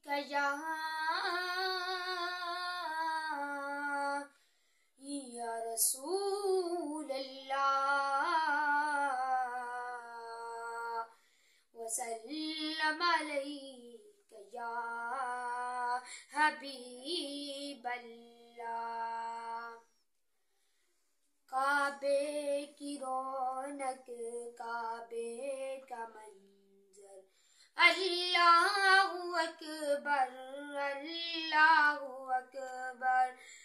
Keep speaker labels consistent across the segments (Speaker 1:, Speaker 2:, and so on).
Speaker 1: یا رسول اللہ وسلم علیک یا حبیب اللہ۔ کعبے کی رونق، کعبے کا منظر، اللہ اکبر اللہ اکبر،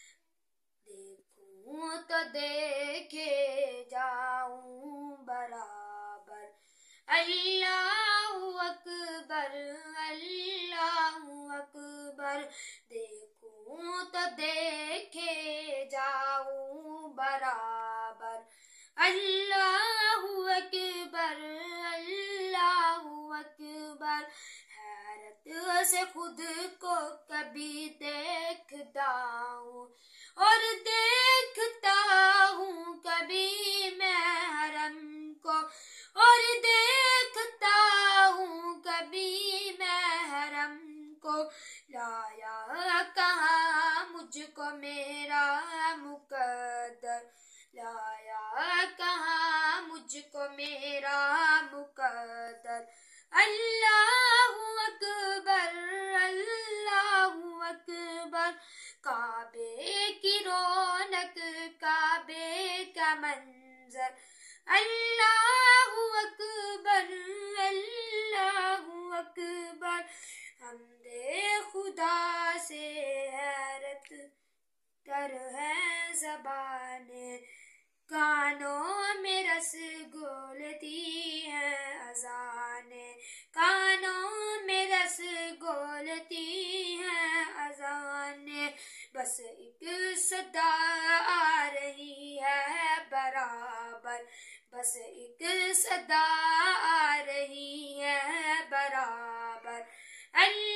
Speaker 1: دیکھوں تو دیکھے جاؤں برابر، اللہ اکبر اللہ اکبر، دیکھوں تو دیکھے جاؤں برابر، اللہ اکبر اللہ اکبر۔ حیرت سے خود کو کبھی دیکھتا ہوں اور دیکھتا ہوں کبھی میں حرم کو، اور دیکھتا ہوں کبھی میں حرم کو، لایا کہاں مجھ کو میرا مقدر، لایا کہاں مجھ کو میرا مقدر، اللہ اکبر اللہ اکبر۔ کعبے کی رونق، کعبے کا منظر، اللہ اکبر اللہ اکبر۔ حمد خدا سے حیرت تر ہے زبانیں، کانوں میں رس گھولتی ہیں اذانیں، کانوں میں رس گھولتی ہیں اذانیں، بس ایک صدا آ رہی ہے برابر، بس ایک صدا آ رہی ہے برابر، اللہ